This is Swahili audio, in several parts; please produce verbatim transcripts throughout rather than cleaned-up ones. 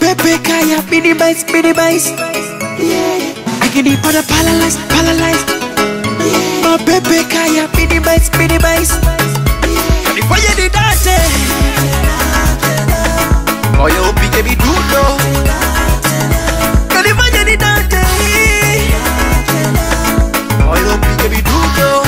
baby kaya mini bites, mini bites. Yeah, I can eat for the paralyzed, paralyzed. Yeah, my baby kaya mini bites, mini bites. Yeah, if I did that, oh you hope you can be good though. Can if I did that, oh you hope you can be good though.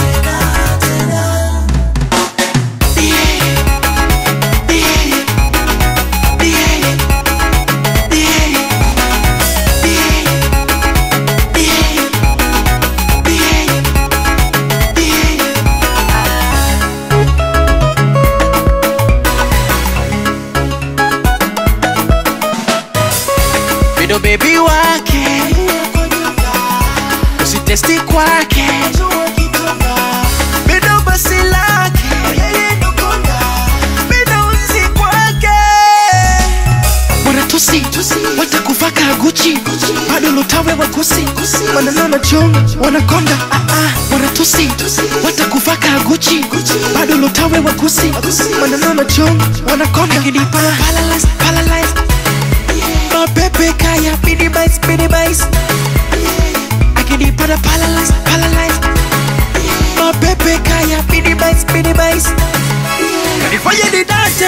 Mido baby wake usitesti kwake, mido basi lake, mido uzi kwake. Wanatusi, watakuvaka Gucci, bado lutawe wakusi, wanalala chonga, wanakonda. Wanatusi, watakuvaka Gucci, bado lutawe wakusi, wanalala chonga, wanakonda. Akini para paralyzed, paralyzed. My baby kaya mini bites, mini bites. I can eat for the paralyzed, paralyzed. My baby kaya mini bites, mini bites. And if I did that,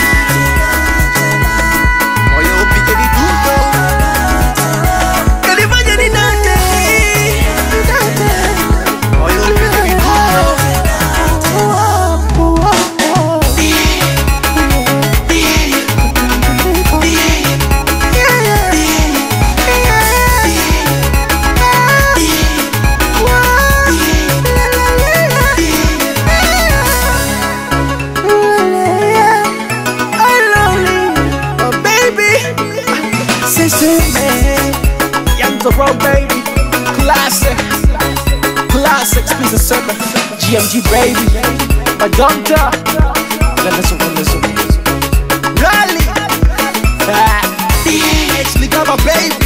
oh you hope you can be good though. And if I did that, oh you hope you can be good though. Young the road baby, classic, classic, Spince Seseme, G M G baby, my doctor, listen, listen, listen, rally, ah, D H, nigga my baby.